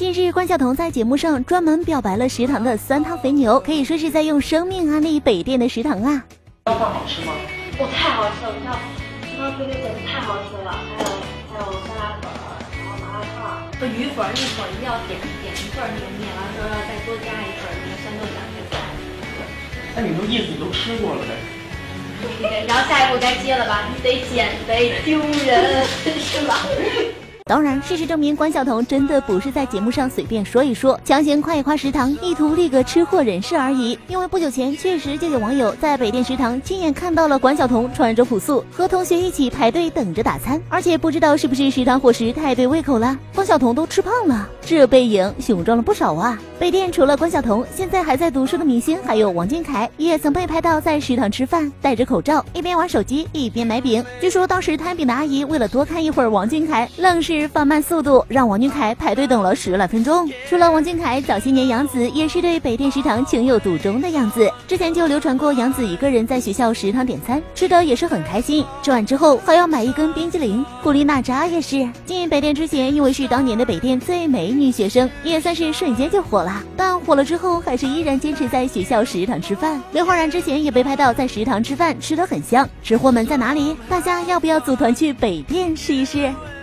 近日，关晓彤在节目上专门表白了食堂的酸汤肥牛，可以说是在用生命安利北店的食堂啊。 烧饭好吃吗？ 太好吃了！你知道，酸汤肥牛简直太好吃了，还有酸辣粉，然后麻辣烫和鱼粉，一会儿一定要点一份那个面，完了之后要再多加一份那个山东酱菜。 那你都意思你都吃过了呗？ 对，然后下一步该接了吧？你得减肥，丢人是吧？ 当然，事实证明，关晓彤真的不是在节目上随便说一说，强行夸一夸食堂，意图立个吃货人设而已。因为不久前，确实就有网友在北店食堂亲眼看到了关晓彤穿着朴素，和同学一起排队等着打餐，而且不知道是不是食堂伙食太对胃口了，关晓彤都吃胖了，这背影雄壮了不少啊！北店除了关晓彤，现在还在读书的明星还有王俊凯，也曾被拍到在食堂吃饭，戴着口罩，一边玩手机一边买饼。据说当时摊饼的阿姨为了多看一会儿王俊凯，愣是放慢速度，让王俊凯排队等了10来分钟。除了王俊凯，早些年杨紫也是对北店食堂情有独钟的样子。之前就流传过杨紫一个人在学校食堂点餐，吃的也是很开心，吃完之后还要买一根冰激凌。古力娜扎也是进北店之前，因为是当年的北店最美女学生，也算是瞬间就火了。但火了之后，还是依然坚持在学校食堂吃饭。刘昊然之前也被拍到在食堂吃饭，吃得很香。吃货们在哪里？大家要不要组团去北店试一试？